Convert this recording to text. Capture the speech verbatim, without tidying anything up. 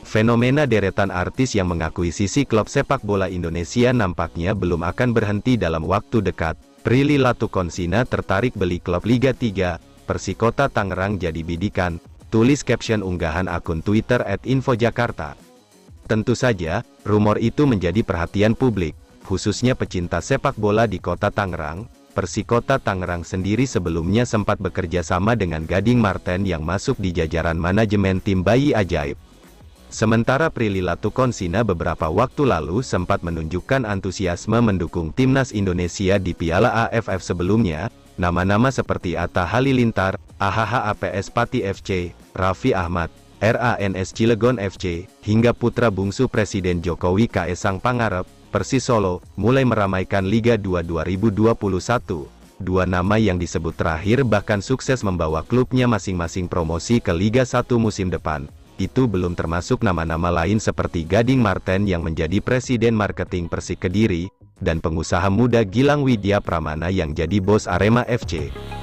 Fenomena deretan artis yang mengakuisisi klub sepak bola Indonesia nampaknya belum akan berhenti dalam waktu dekat. Prilly Latukonsina tertarik beli klub Liga tiga, Persikota Tangerang jadi bidikan, tulis caption unggahan akun Twitter et info jakarta. Tentu saja, rumor itu menjadi perhatian publik, khususnya pecinta sepak bola di kota Tangerang. Persikota Tangerang sendiri sebelumnya sempat bekerja sama dengan Gading Marten yang masuk di jajaran manajemen tim Bayi Ajaib. Sementara Prilly Latukonsina beberapa waktu lalu sempat menunjukkan antusiasme mendukung timnas Indonesia di Piala A F F sebelumnya. Nama-nama seperti Atta Halilintar, A H H A P S Pati F C, Raffi Ahmad, R A N S Cilegon F C, hingga putra bungsu Presiden Jokowi Kaesang Pangarep, Persis Solo, mulai meramaikan Liga dua dua ribu dua puluh satu. Dua nama yang disebut terakhir bahkan sukses membawa klubnya masing-masing promosi ke Liga satu musim depan. Itu belum termasuk nama-nama lain seperti Gading Marten yang menjadi Presiden Marketing Persik Kediri, dan pengusaha muda Gilang Widya Pramana yang jadi bos Arema F C.